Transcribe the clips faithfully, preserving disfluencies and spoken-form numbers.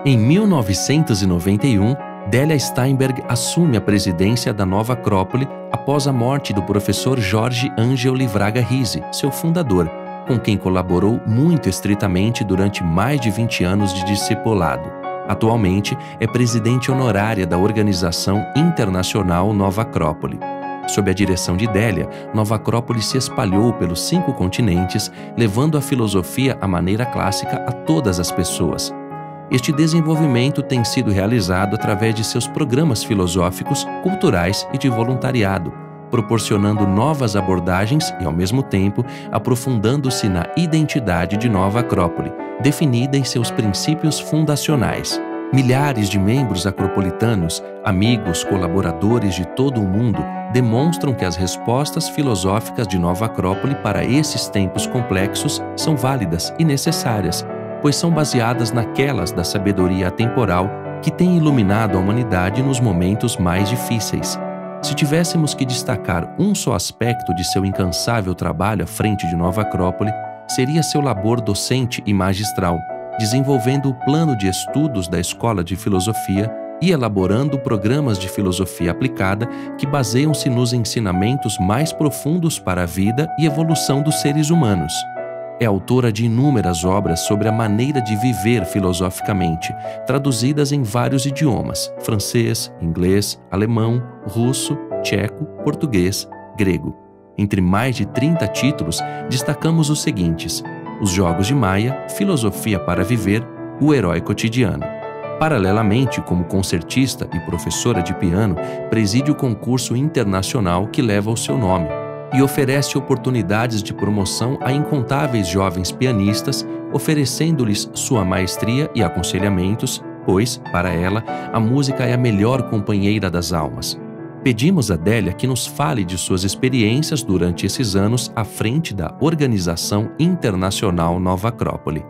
Em mil novecentos e noventa e um, Délia Steinberg assume a presidência da nova Acrópole após a morte do professor Jorge Ângelo Livraga Risi, seu fundador, com quem colaborou muito estritamente durante mais de vinte anos de discipulado. Atualmente, é presidente honorária da Organização Internacional Nova Acrópole. Sob a direção de Délia, Nova Acrópole se espalhou pelos cinco continentes, levando a filosofia à maneira clássica a todas as pessoas. Este desenvolvimento tem sido realizado através de seus programas filosóficos, culturais e de voluntariado, proporcionando novas abordagens e, ao mesmo tempo, aprofundando-se na identidade de Nova Acrópole, definida em seus princípios fundacionais. Milhares de membros acropolitanos, amigos, colaboradores de todo o mundo, demonstram que as respostas filosóficas de Nova Acrópole para esses tempos complexos são válidas e necessárias, pois são baseadas naquelas da sabedoria atemporal que tem iluminado a humanidade nos momentos mais difíceis. Se tivéssemos que destacar um só aspecto de seu incansável trabalho à frente de Nova Acrópole, seria seu labor docente e magistral, desenvolvendo o plano de estudos da Escola de Filosofia e elaborando programas de filosofia aplicada que baseiam-se nos ensinamentos mais profundos para a vida e evolução dos seres humanos. É autora de inúmeras obras sobre a maneira de viver filosoficamente, traduzidas em vários idiomas: francês, inglês, alemão, russo, tcheco, português, grego. Entre mais de trinta títulos, destacamos os seguintes: Os Jogos de Maia, Filosofia para Viver, O Herói Cotidiano. Paralelamente, como concertista e professora de piano, preside o concurso internacional que leva o seu nome e oferece oportunidades de promoção a incontáveis jovens pianistas, oferecendo-lhes sua maestria e aconselhamentos, pois, para ela, a música é a melhor companheira das almas. Pedimos a Délia que nos fale de suas experiências durante esses anos à frente da Organização Internacional Nova Acrópole.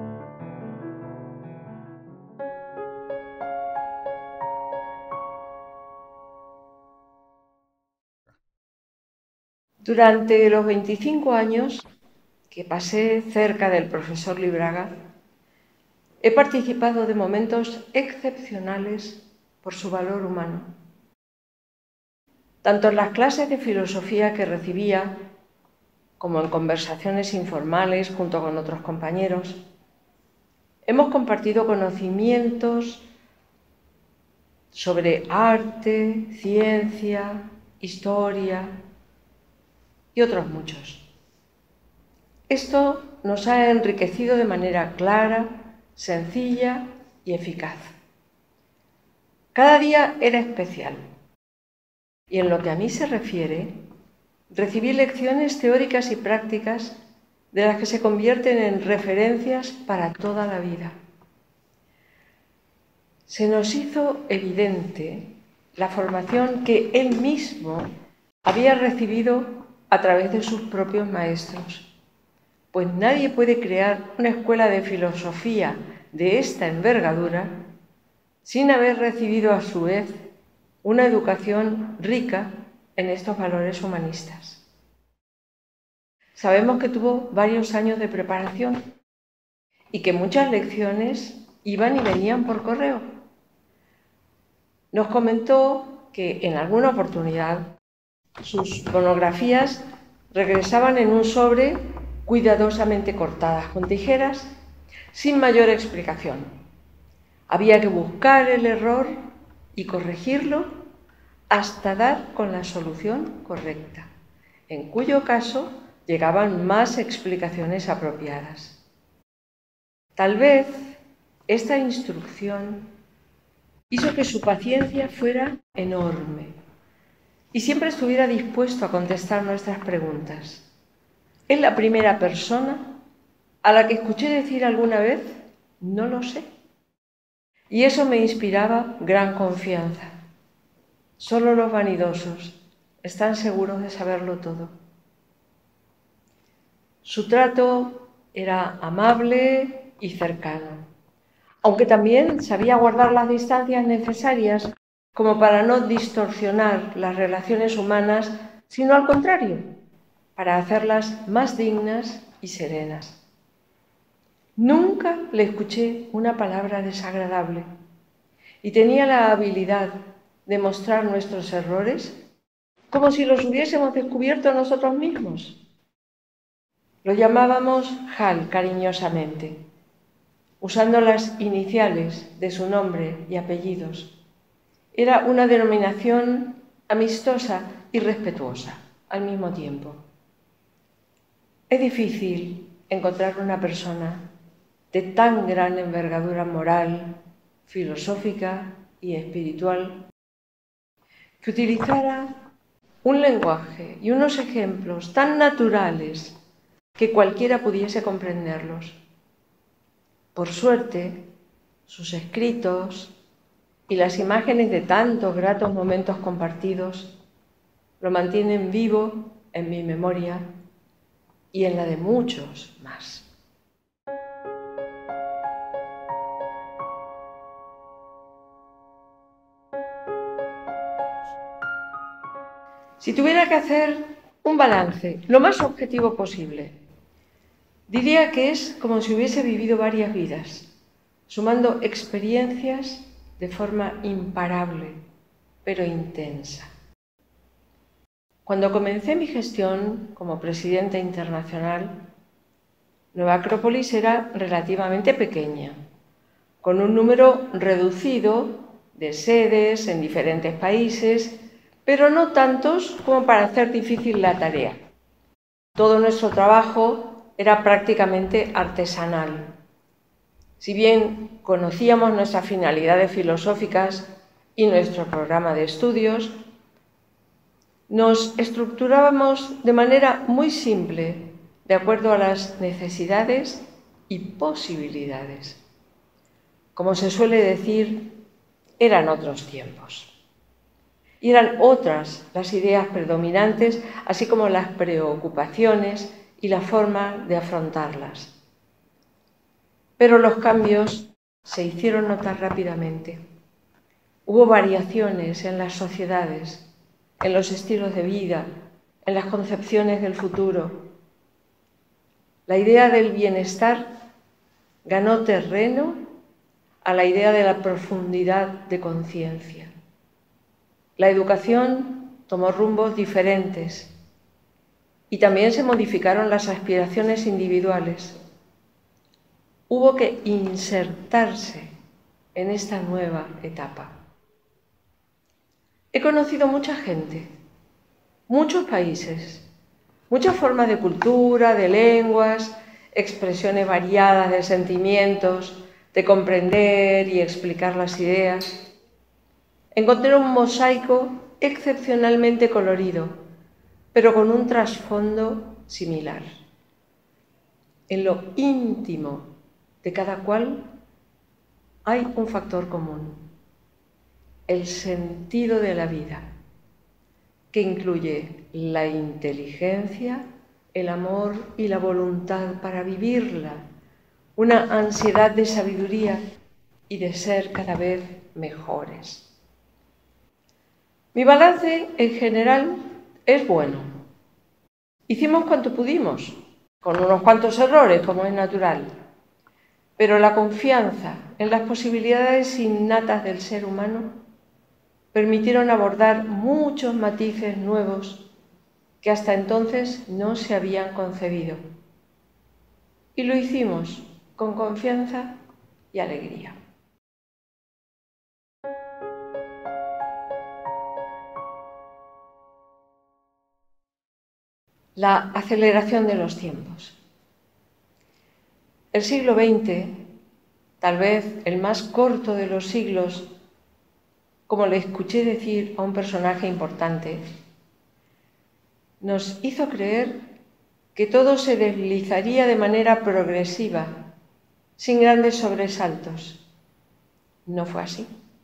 Durante los veinticinco años que pasé cerca del profesor Livraga, he participado de momentos excepcionales por su valor humano. Tanto en las clases de filosofía que recibía, como en conversaciones informales junto con otros compañeros, hemos compartido conocimientos sobre arte, ciencia, historia y otros muchos. Esto nos ha enriquecido de manera clara, sencilla y eficaz. Cada día era especial. Y en lo que a mí se refiere, recibí lecciones teóricas y prácticas de las que se convierten en referencias para toda la vida. Se nos hizo evidente la formación que él mismo había recibido a través de sus propios maestros, pues nadie puede crear una escuela de filosofía de esta envergadura sin haber recibido a su vez una educación rica en estos valores humanistas. Sabemos que tuvo varios años de preparación y que muchas lecciones iban y venían por correo. Nos comentó que en alguna oportunidad sus monografías regresaban en un sobre cuidadosamente cortadas con tijeras, sin mayor explicación. Había que buscar el error y corregirlo hasta dar con la solución correcta, en cuyo caso llegaban más explicaciones apropiadas. Tal vez esta instrucción hizo que su paciencia fuera enorme y siempre estuviera dispuesto a contestar nuestras preguntas. Es la primera persona a la que escuché decir alguna vez, no lo sé. Y eso me inspiraba gran confianza. Solo los vanidosos están seguros de saberlo todo. Su trato era amable y cercano, aunque también sabía guardar las distancias necesarias como para no distorsionar las relaciones humanas, sino al contrario, para hacerlas más dignas y serenas. Nunca le escuché una palabra desagradable y tenía la habilidad de mostrar nuestros errores como si los hubiésemos descubierto nosotros mismos. Lo llamábamos Hal cariñosamente, usando las iniciales de su nombre y apellidos. Era una denominación amistosa y respetuosa al mismo tiempo. Es difícil encontrar una persona de tan gran envergadura moral, filosófica y espiritual que utilizara un lenguaje y unos ejemplos tan naturales que cualquiera pudiese comprenderlos. Por suerte, sus escritos y las imágenes de tantos gratos momentos compartidos lo mantienen vivo en mi memoria y en la de muchos más. Si tuviera que hacer un balance lo más objetivo posible, diría que es como si hubiese vivido varias vidas, sumando experiencias de forma imparable, pero intensa. Cuando comencé mi gestión como presidenta internacional, Nueva Acrópolis era relativamente pequeña, con un número reducido de sedes en diferentes países, pero no tantos como para hacer difícil la tarea. Todo nuestro trabajo era prácticamente artesanal. Si bien conocíamos nuestras finalidades filosóficas y nuestro programa de estudios, nos estructurábamos de manera muy simple, de acuerdo a las necesidades y posibilidades. Como se suele decir, eran otros tiempos. Y eran otras las ideas predominantes, así como las preocupaciones y la forma de afrontarlas. Pero los cambios se hicieron notar rápidamente. Hubo variaciones en las sociedades, en los estilos de vida, en las concepciones del futuro. La idea del bienestar ganó terreno a la idea de la profundidad de conciencia. La educación tomó rumbos diferentes y también se modificaron las aspiraciones individuales. Hubo que insertarse en esta nueva etapa. He conocido mucha gente, muchos países, muchas formas de cultura, de lenguas, expresiones variadas de sentimientos, de comprender y explicar las ideas. Encontré un mosaico excepcionalmente colorido, pero con un trasfondo similar. En lo íntimo de cada cual hay un factor común, el sentido de la vida, que incluye la inteligencia, el amor y la voluntad para vivirla, una ansiedad de sabiduría y de ser cada vez mejores. Mi balance, en general, es bueno. Hicimos cuanto pudimos, con unos cuantos errores, como es natural, pero la confianza en las posibilidades innatas del ser humano permitieron abordar muchos matices nuevos que hasta entonces no se habían concebido. Y lo hicimos con confianza y alegría. La aceleración de los tiempos. El siglo veinte, tal vez el más corto de los siglos, como le escuché decir a un personaje importante, nos hizo creer que todo se deslizaría de manera progresiva, sin grandes sobresaltos. No fue así.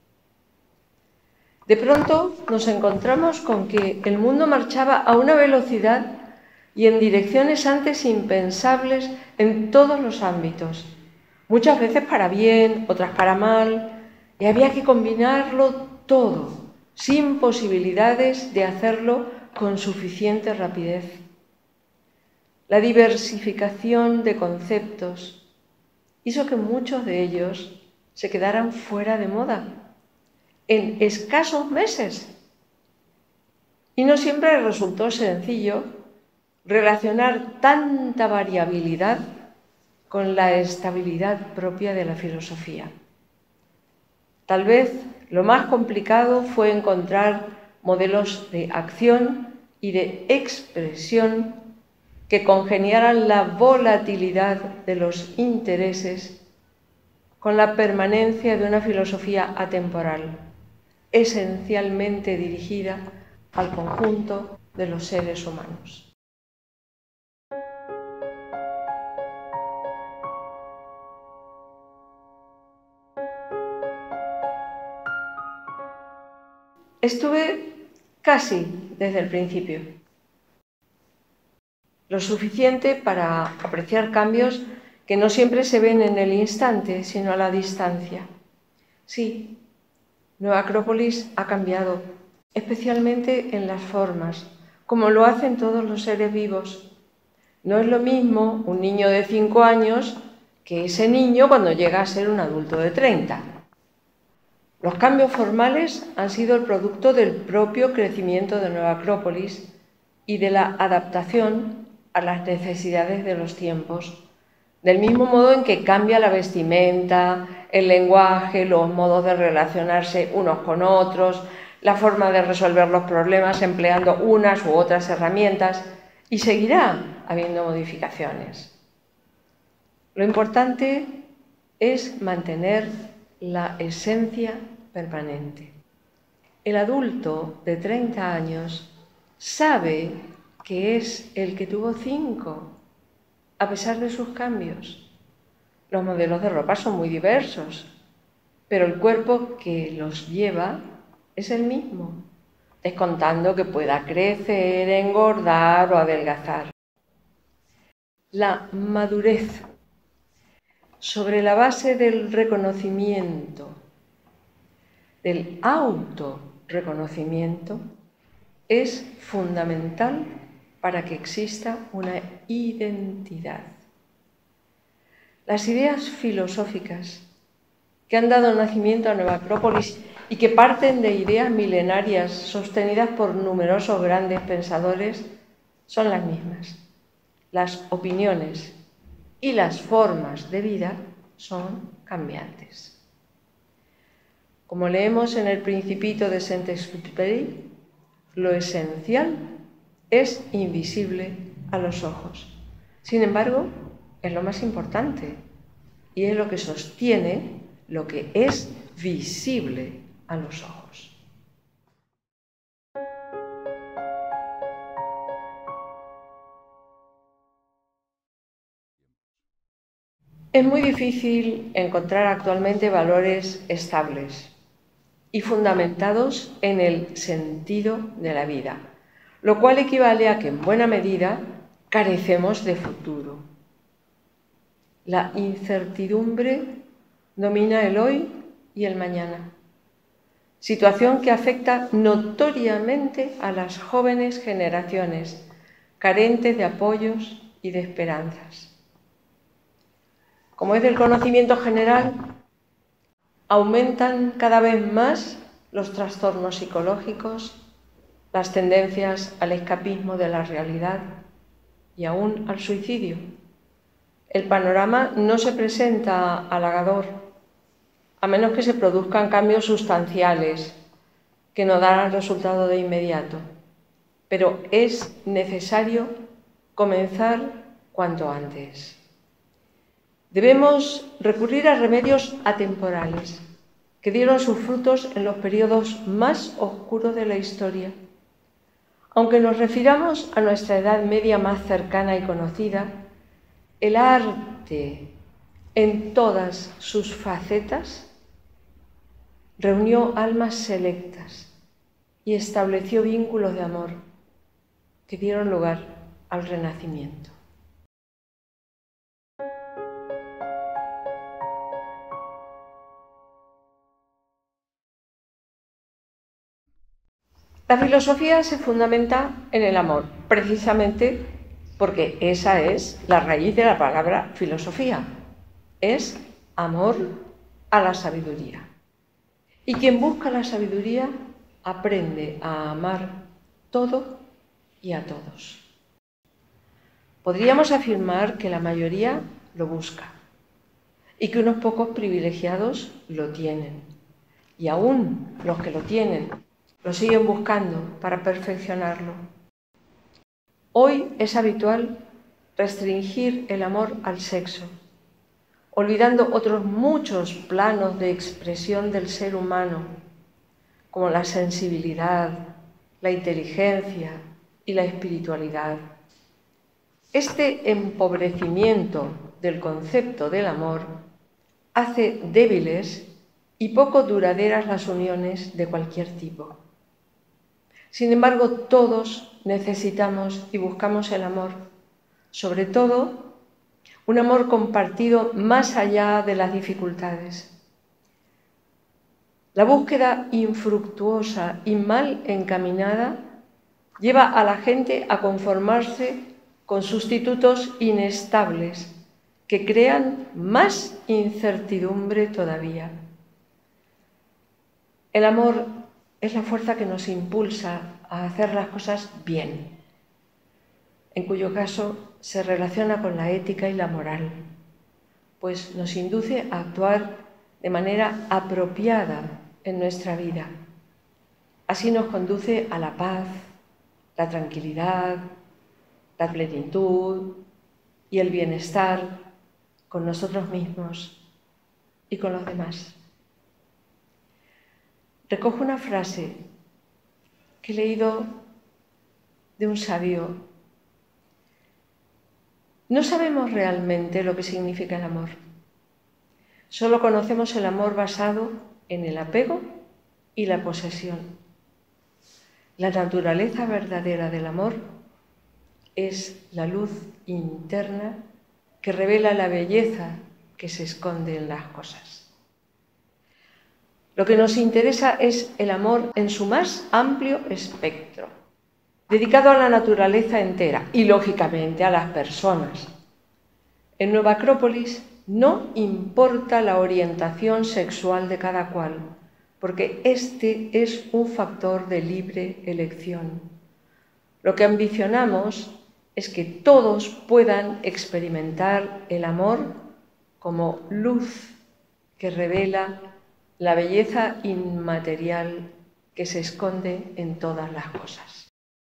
De pronto nos encontramos con que el mundo marchaba a una velocidad y en direcciones antes impensables en todos los ámbitos, muchas veces para bien, otras para mal, y había que combinarlo todo, sin posibilidades de hacerlo con suficiente rapidez. La diversificación de conceptos, hizo que muchos de ellos se quedaran fuera de moda en escasos meses. Y no siempre resultó sencillo relacionar tanta variabilidad con la estabilidad propia de la filosofía. Tal vez lo más complicado fue encontrar modelos de acción y de expresión que congeniaran la volatilidad de los intereses con la permanencia de una filosofía atemporal, esencialmente dirigida al conjunto de los seres humanos. Estuve casi desde el principio, lo suficiente para apreciar cambios que no siempre se ven en el instante, sino a la distancia. Sí, Nueva Acrópolis ha cambiado, especialmente en las formas, como lo hacen todos los seres vivos. No es lo mismo un niño de cinco años que ese niño cuando llega a ser un adulto de treinta. Los cambios formales han sido el producto del propio crecimiento de Nueva Acrópolis y de la adaptación a las necesidades de los tiempos, del mismo modo en que cambia la vestimenta, el lenguaje, los modos de relacionarse unos con otros, la forma de resolver los problemas empleando unas u otras herramientas, y seguirá habiendo modificaciones. Lo importante es mantener la esencia permanente. El adulto de treinta años sabe que es el que tuvo cinco, a pesar de sus cambios. Los modelos de ropa son muy diversos, pero el cuerpo que los lleva es el mismo, descontando que pueda crecer, engordar o adelgazar. La madurez, sobre la base del reconocimiento, del autorreconocimiento, es fundamental para que exista una identidad. Las ideas filosóficas que han dado nacimiento a Nueva Acrópolis y que parten de ideas milenarias sostenidas por numerosos grandes pensadores son las mismas. Las opiniones y las formas de vida son cambiantes. Como leemos en el Principito de Saint-Exupéry, lo esencial es invisible a los ojos. Sin embargo, es lo más importante y es lo que sostiene lo que es visible a los ojos. Es muy difícil encontrar actualmente valores estables y fundamentados en el sentido de la vida, lo cual equivale a que en buena medida carecemos de futuro. La incertidumbre domina el hoy y el mañana, situación que afecta notoriamente a las jóvenes generaciones, carentes de apoyos y de esperanzas. Como es del conocimiento general, aumentan cada vez más los trastornos psicológicos, las tendencias al escapismo de la realidad y aún al suicidio. El panorama no se presenta halagador, a menos que se produzcan cambios sustanciales que no darán resultado de inmediato. Pero es necesario comenzar cuanto antes. Debemos recurrir a remedios atemporales que dieron sus frutos en los periodos más oscuros de la historia. Aunque nos refiramos a nuestra Edad Media más cercana y conocida, el arte, en todas sus facetas, reunió almas selectas y estableció vínculos de amor que dieron lugar al Renacimiento. La filosofía se fundamenta en el amor, precisamente porque esa es la raíz de la palabra filosofía. es amor a la sabiduría. Y quien busca la sabiduría aprende a amar todo y a todos. Podríamos afirmar que la mayoría lo busca y que unos pocos privilegiados lo tienen. Y aún los que lo tienen lo siguen buscando para perfeccionarlo. Hoy es habitual restringir el amor al sexo, olvidando otros muchos planos de expresión del ser humano, como la sensibilidad, la inteligencia y la espiritualidad. Este empobrecimiento del concepto del amor hace débiles y poco duraderas las uniones de cualquier tipo. Sin embargo, todos necesitamos y buscamos el amor, sobre todo un amor compartido más allá de las dificultades. La búsqueda infructuosa y mal encaminada lleva a la gente a conformarse con sustitutos inestables que crean más incertidumbre todavía. El amor es la fuerza que nos impulsa a hacer las cosas bien, en cuyo caso se relaciona con la ética y la moral, pues nos induce a actuar de manera apropiada en nuestra vida. Así nos conduce a la paz, la tranquilidad, la plenitud y el bienestar con nosotros mismos y con los demás. Recojo una frase que he leído de un sabio. No sabemos realmente lo que significa el amor. Solo conocemos el amor basado en el apego y la posesión. La naturaleza verdadera del amor es la luz interna que revela la belleza que se esconde en las cosas. Lo que nos interesa es el amor en su más amplio espectro, dedicado a la naturaleza entera y, lógicamente, a las personas. En Nueva Acrópolis no importa la orientación sexual de cada cual, porque este es un factor de libre elección. Lo que ambicionamos es que todos puedan experimentar el amor como luz que revela la belleza inmaterial que se esconde en todas las cosas.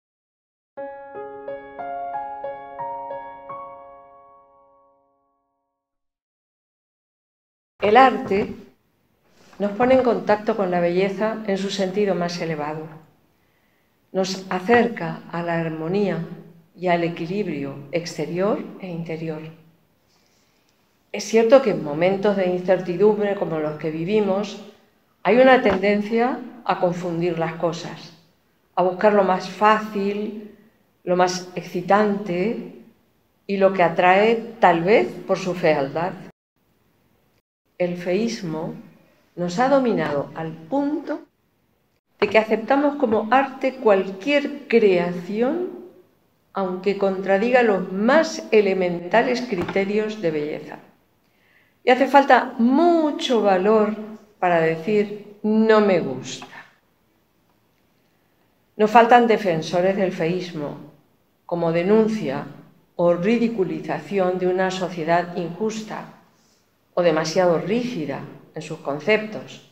El arte nos pone en contacto con la belleza en su sentido más elevado. Nos acerca a la armonía y al equilibrio exterior e interior. Es cierto que en momentos de incertidumbre como los que vivimos hay una tendencia a confundir las cosas, a buscar lo más fácil, lo más excitante y lo que atrae tal vez por su fealdad. El feísmo nos ha dominado al punto de que aceptamos como arte cualquier creación, aunque contradiga los más elementales criterios de belleza. Y hace falta mucho valor para decir no me gusta. No faltan defensores del feísmo, como denuncia o ridiculización de una sociedad injusta o demasiado rígida en sus conceptos.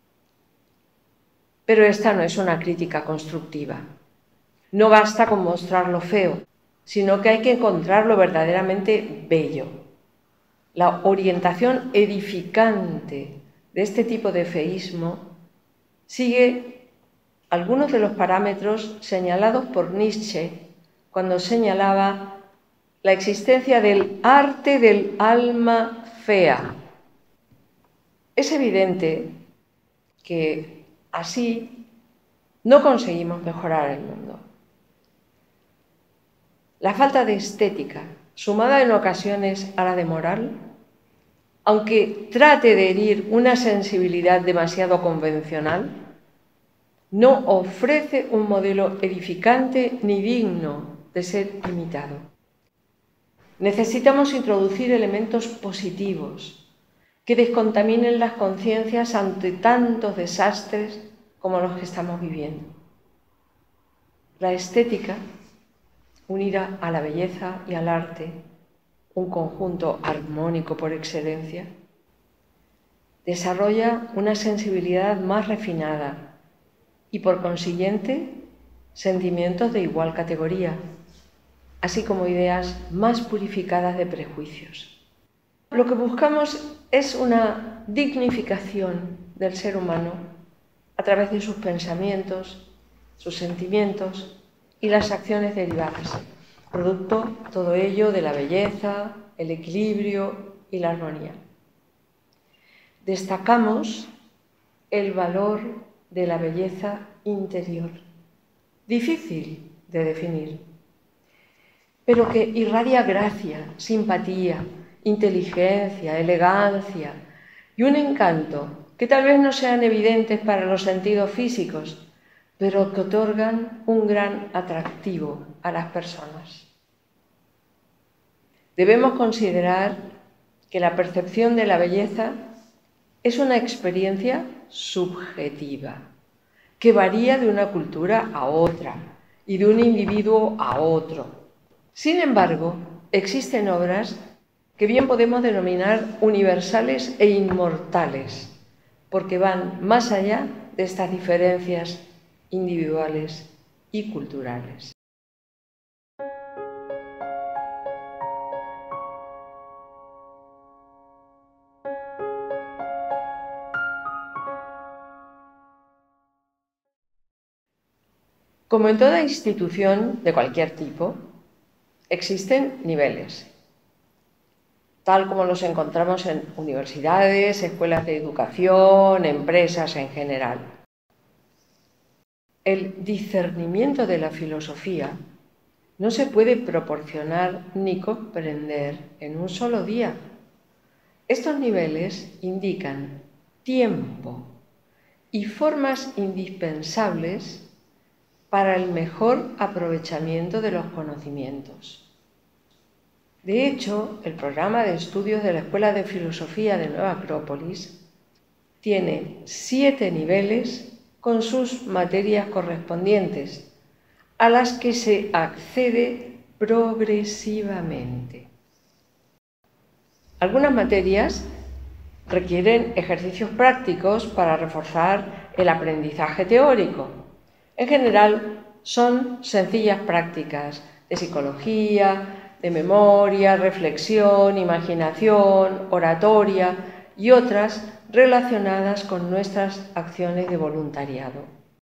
Pero esta no es una crítica constructiva. No basta con mostrar lo feo, sino que hay que encontrar lo verdaderamente bello. La orientación edificante de este tipo de feísmo sigue algunos de los parámetros señalados por Nietzsche cuando señalaba la existencia del arte del alma fea. Es evidente que así no conseguimos mejorar el mundo. La falta de estética, sumada en ocasiones a la de moral, aunque trate de herir una sensibilidad demasiado convencional, no ofrece un modelo edificante ni digno de ser imitado. Necesitamos introducir elementos positivos, que descontaminen las conciencias ante tantos desastres como los que estamos viviendo. La estética, unida a la belleza y al arte, un conjunto armónico por excelencia, desarrolla una sensibilidad más refinada y, por consiguiente, sentimientos de igual categoría, así como ideas más purificadas de prejuicios. Lo que buscamos es una dignificación del ser humano a través de sus pensamientos, sus sentimientos y las acciones derivadas, producto todo ello de la belleza, el equilibrio y la armonía. Destacamos el valor de la belleza interior, difícil de definir, pero que irradia gracia, simpatía, inteligencia, elegancia y un encanto que tal vez no sean evidentes para los sentidos físicos, pero que otorgan un gran atractivo a las personas. Debemos considerar que la percepción de la belleza es una experiencia subjetiva, que varía de una cultura a otra y de un individuo a otro. Sin embargo, existen obras que bien podemos denominar universales e inmortales, porque van más allá de estas diferencias individuales y culturales. Como en toda institución de cualquier tipo, existen niveles, tal como los encontramos en universidades, escuelas de educación, empresas en general. El discernimiento de la filosofía no se puede proporcionar ni comprender en un solo día. Estos niveles indican tiempo y formas indispensables para el mejor aprovechamiento de los conocimientos. De hecho, el programa de estudios de la Escuela de Filosofía de Nueva Acrópolis tiene siete niveles con sus materias correspondientes, a las que se accede progresivamente. Algunas materias requieren ejercicios prácticos para reforzar el aprendizaje teórico. En general, son sencillas prácticas de psicología, de memoria, reflexión, imaginación, oratoria y otras relacionadas con nuestras acciones de voluntariado.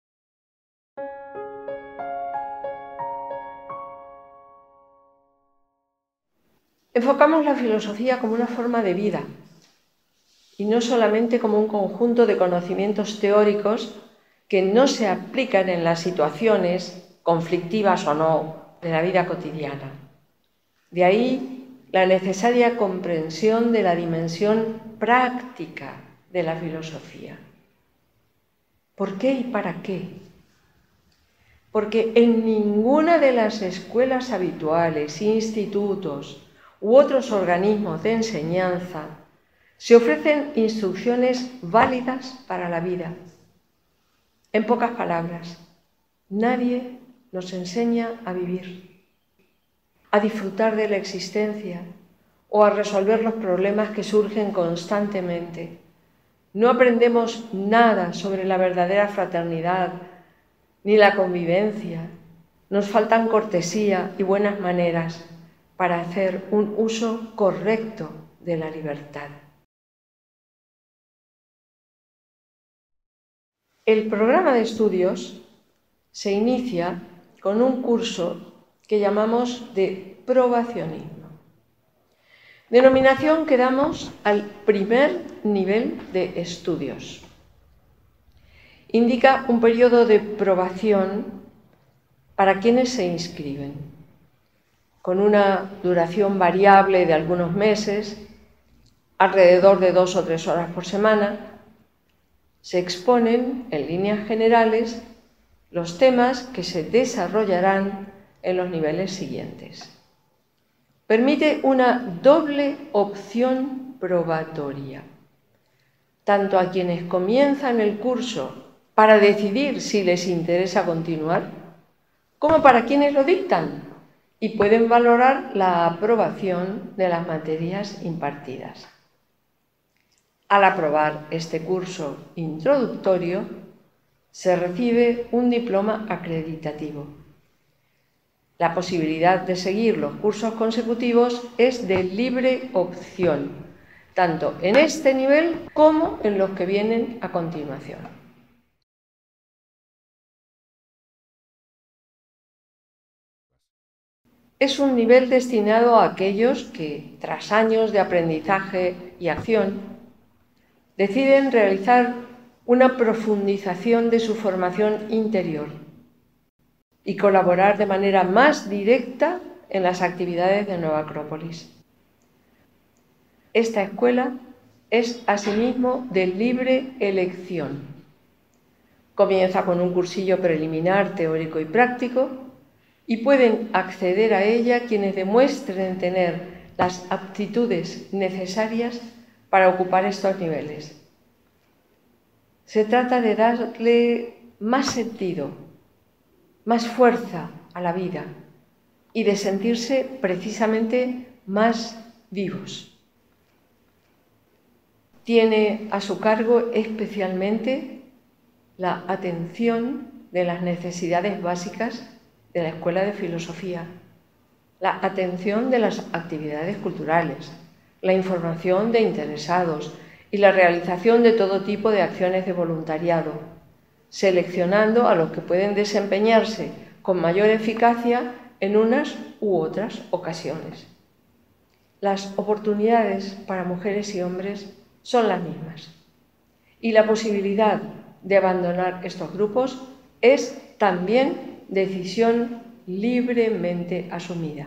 Enfocamos la filosofía como una forma de vida y no solamente como un conjunto de conocimientos teóricos que no se aplican en las situaciones, conflictivas o no, de la vida cotidiana. De ahí la necesaria comprensión de la dimensión práctica de la filosofía. ¿Por qué y para qué? Porque en ninguna de las escuelas habituales, institutos u otros organismos de enseñanza se ofrecen instrucciones válidas para la vida. En pocas palabras, nadie nos enseña a vivir, a disfrutar de la existencia o a resolver los problemas que surgen constantemente. No aprendemos nada sobre la verdadera fraternidad ni la convivencia. Nos faltan cortesía y buenas maneras para hacer un uso correcto de la libertad. El programa de estudios se inicia con un curso que llamamos de probacionismo, denominación que damos al primer nivel de estudios. Indica un periodo de probación para quienes se inscriben, con una duración variable de algunos meses, alrededor de dos o tres horas por semana. Se exponen, en líneas generales, los temas que se desarrollarán en los niveles siguientes. Permite una doble opción probatoria. tanto a quienes comienzan el curso para decidir si les interesa continuar, como para quienes lo dictan y pueden valorar la aprobación de las materias impartidas. Al aprobar este curso introductorio, se recibe un diploma acreditativo. La posibilidad de seguir los cursos consecutivos es de libre opción, tanto en este nivel como en los que vienen a continuación. Es un nivel destinado a aquellos que, tras años de aprendizaje y acción, deciden realizar una profundización de su formación interior y colaborar de manera más directa en las actividades de Nueva Acrópolis. Esta escuela es asimismo de libre elección. Comienza con un cursillo preliminar teórico y práctico y pueden acceder a ella quienes demuestren tener las aptitudes necesarias para ocupar estos niveles. Se trata de darle más sentido, más fuerza a la vida y de sentirse precisamente más vivos. Tiene a su cargo especialmente la atención de las necesidades básicas de la Escuela de Filosofía, la atención de las actividades culturales, la información de interesados y la realización de todo tipo de acciones de voluntariado, seleccionando a los que pueden desempeñarse con mayor eficacia en unas u otras ocasiones. Las oportunidades para mujeres y hombres son las mismas y la posibilidad de abandonar estos grupos es también decisión libremente asumida.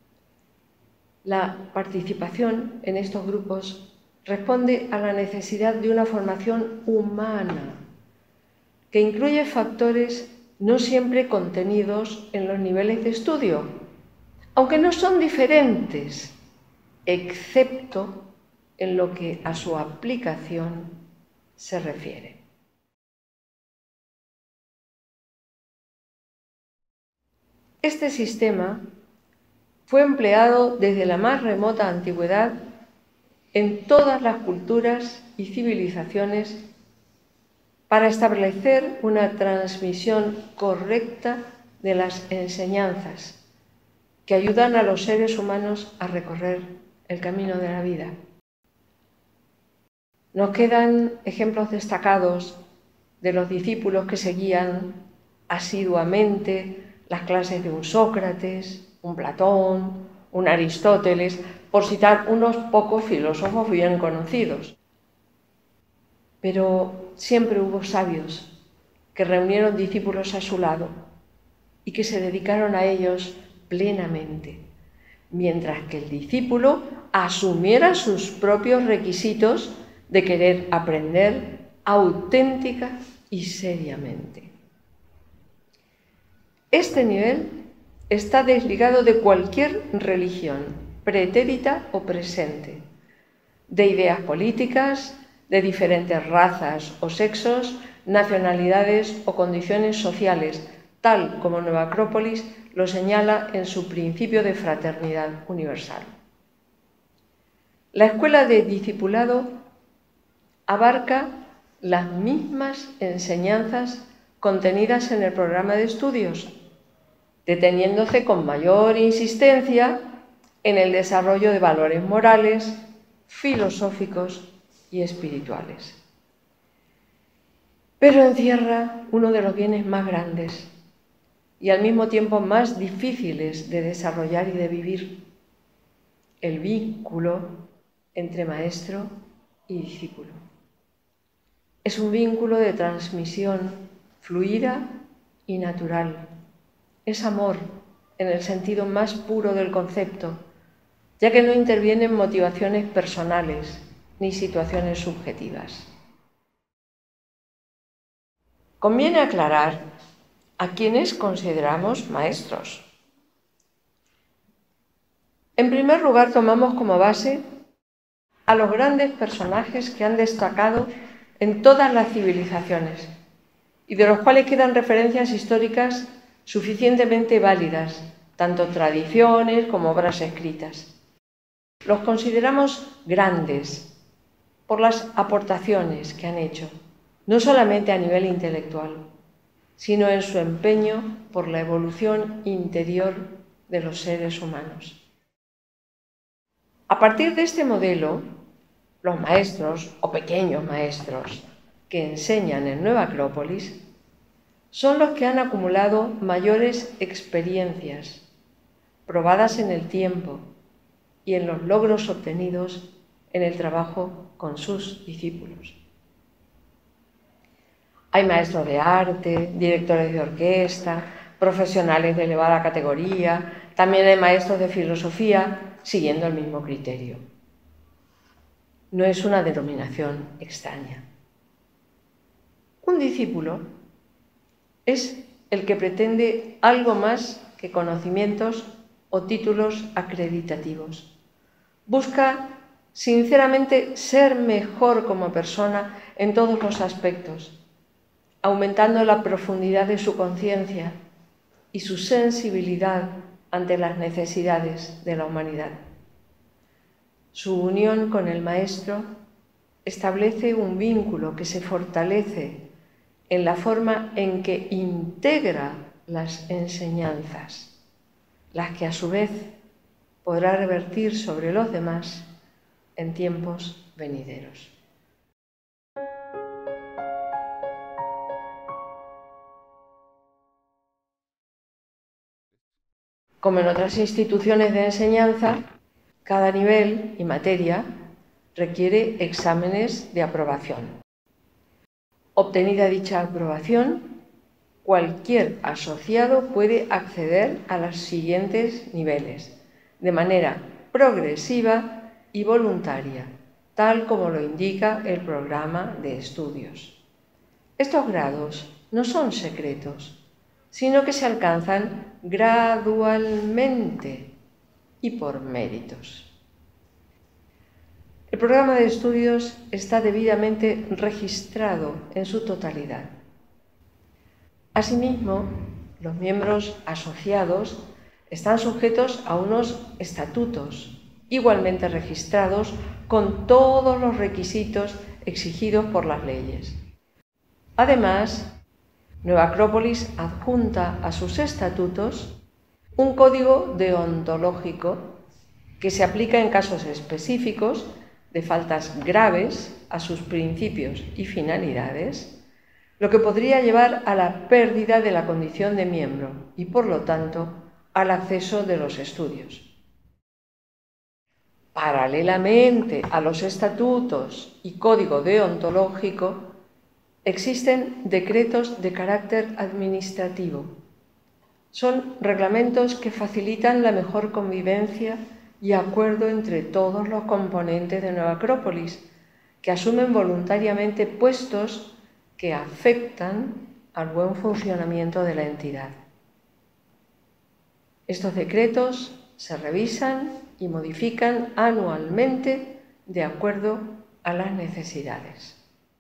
La participación en estos grupos responde a la necesidad de una formación humana que incluye factores no siempre contenidos en los niveles de estudio, aunque no son diferentes, excepto en lo que a su aplicación se refiere. Este sistema fue empleado desde la más remota antigüedad en todas las culturas y civilizaciones para establecer una transmisión correcta de las enseñanzas que ayudan a los seres humanos a recorrer el camino de la vida. Nos quedan ejemplos destacados de los discípulos que seguían asiduamente las clases de un Sócrates, un Platón, un Aristóteles, por citar unos pocos filósofos bien conocidos. Pero siempre hubo sabios que reunieron discípulos a su lado y que se dedicaron a ellos plenamente, mientras que el discípulo asumiera sus propios requisitos de querer aprender auténtica y seriamente. Este nivel está desligado de cualquier religión, pretérita o presente, de ideas políticas, de diferentes razas o sexos, nacionalidades o condiciones sociales, tal como Nueva Acrópolis lo señala en su principio de fraternidad universal. La escuela de discipulado abarca las mismas enseñanzas contenidas en el programa de estudios, deteniéndose con mayor insistencia en el desarrollo de valores morales, filosóficos y espirituales. Pero encierra uno de los bienes más grandes y al mismo tiempo más difíciles de desarrollar y de vivir: el vínculo entre maestro y discípulo. Es un vínculo de transmisión fluida y natural. Es amor en el sentido más puro del concepto, ya que no intervienen motivaciones personales ni situaciones subjetivas. Conviene aclarar a quienes consideramos maestros. En primer lugar, tomamos como base a los grandes personajes que han destacado en todas las civilizaciones y de los cuales quedan referencias históricas suficientemente válidas, tanto tradiciones como obras escritas. Los consideramos grandes por las aportaciones que han hecho, no solamente a nivel intelectual, sino en su empeño por la evolución interior de los seres humanos. A partir de este modelo, los maestros o pequeños maestros que enseñan en Nueva Acrópolis son los que han acumulado mayores experiencias, probadas en el tiempo y en los logros obtenidos en el trabajo con sus discípulos. Hay maestros de arte, directores de orquesta, profesionales de elevada categoría, también hay maestros de filosofía siguiendo el mismo criterio. No es una denominación extraña. Un discípulo es el que pretende algo más que conocimientos o títulos acreditativos. Busca sinceramente ser mejor como persona en todos los aspectos, aumentando la profundidad de su conciencia y su sensibilidad ante las necesidades de la humanidad. Su unión con el Maestro establece un vínculo que se fortalece en la forma en que integra las enseñanzas, las que a su vez podrá revertir sobre los demás en tiempos venideros. Como en otras instituciones de enseñanza, cada nivel y materia requiere exámenes de aprobación. Obtenida dicha aprobación, cualquier asociado puede acceder a los siguientes niveles, de manera progresiva y voluntaria, tal como lo indica el programa de estudios. Estos grados no son secretos, sino que se alcanzan gradualmente y por méritos. El programa de estudios está debidamente registrado en su totalidad. Asimismo, los miembros asociados están sujetos a unos estatutos igualmente registrados con todos los requisitos exigidos por las leyes. Además, Nueva Acrópolis adjunta a sus estatutos un código deontológico que se aplica en casos específicos de faltas graves a sus principios y finalidades, lo que podría llevar a la pérdida de la condición de miembro y, por lo tanto, al acceso de los estudios. Paralelamente a los estatutos y código deontológico, existen decretos de carácter administrativo. Son reglamentos que facilitan la mejor convivencia y acuerdo entre todos los componentes de Nueva Acrópolis, que asumen voluntariamente puestos que afectan al buen funcionamiento de la entidad. Estos decretos se revisan y modifican anualmente de acuerdo a las necesidades.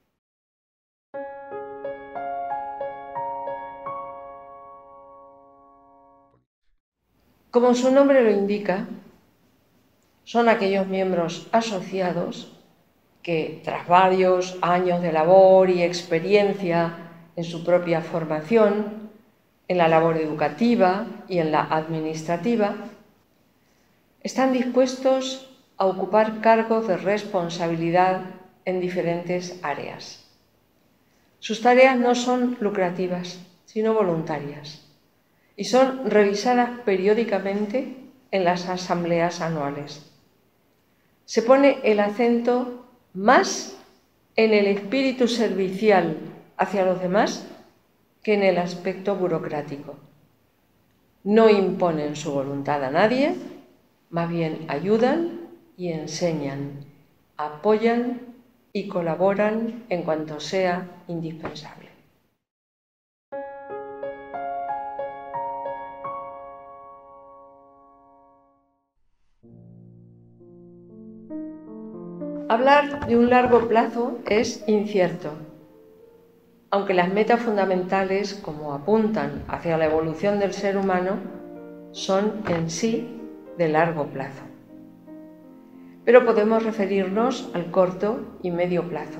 Como su nombre lo indica, son aquellos miembros asociados que, tras varios años de labor y experiencia en su propia formación, en la labor educativa y en la administrativa, están dispuestos a ocupar cargos de responsabilidad en diferentes áreas. Sus tareas no son lucrativas, sino voluntarias, y son revisadas periódicamente en las asambleas anuales. Se pone el acento más en el espíritu servicial hacia los demás que en el aspecto burocrático. No imponen su voluntad a nadie, más bien ayudan y enseñan, apoyan y colaboran en cuanto sea indispensable. Hablar de un largo plazo es incierto, aunque las metas fundamentales, como apuntan hacia la evolución del ser humano, son en sí de largo plazo. Pero podemos referirnos al corto y medio plazo.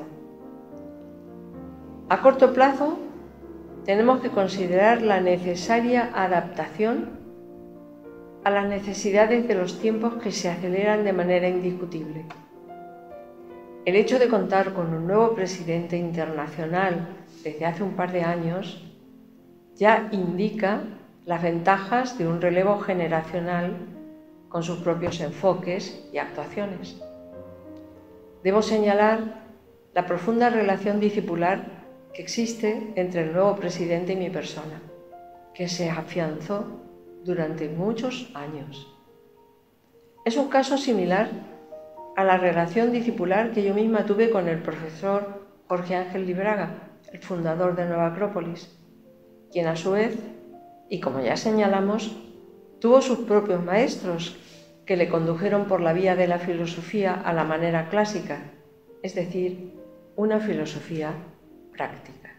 A corto plazo tenemos que considerar la necesaria adaptación a las necesidades de los tiempos que se aceleran de manera indiscutible. El hecho de contar con un nuevo presidente internacional desde hace un par de años ya indica las ventajas de un relevo generacional con sus propios enfoques y actuaciones. Debo señalar la profunda relación discipular que existe entre el nuevo presidente y mi persona, que se afianzó durante muchos años. Es un caso similar a la relación discipular que yo misma tuve con el profesor Jorge Ángel Libraga, el fundador de Nueva Acrópolis, quien a su vez, y como ya señalamos, tuvo sus propios maestros que le condujeron por la vía de la filosofía a la manera clásica, es decir, una filosofía práctica.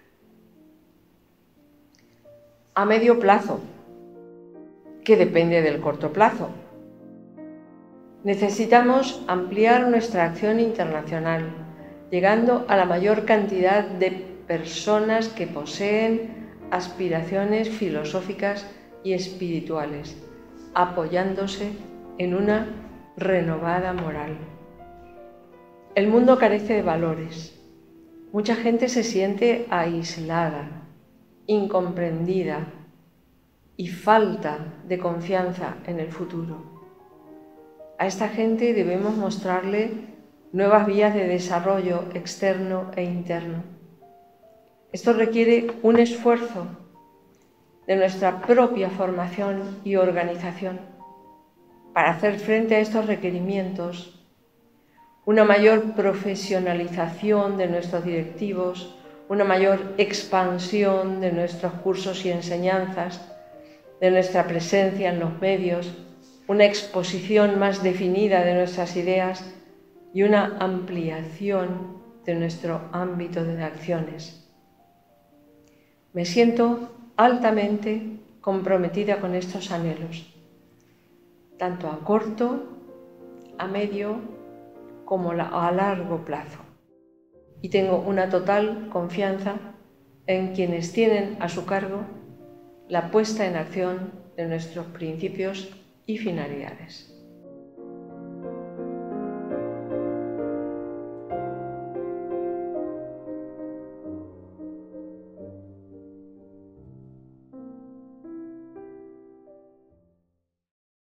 A medio plazo, que depende del corto plazo. Necesitamos ampliar nuestra acción internacional, llegando a la mayor cantidad de personas que poseen aspiraciones filosóficas y espirituales, apoyándose en una renovada moral. El mundo carece de valores. Mucha gente se siente aislada, incomprendida y falta de confianza en el futuro. A esta gente debemos mostrarle nuevas vías de desarrollo externo e interno. Esto requiere un esfuerzo de nuestra propia formación y organización para hacer frente a estos requerimientos, una mayor profesionalización de nuestros directivos, una mayor expansión de nuestros cursos y enseñanzas, de nuestra presencia en los medios, una exposición más definida de nuestras ideas y una ampliación de nuestro ámbito de acciones. Me siento altamente comprometida con estos anhelos, tanto a corto, a medio como a largo plazo. Y tengo una total confianza en quienes tienen a su cargo la puesta en acción de nuestros principios y finalidades.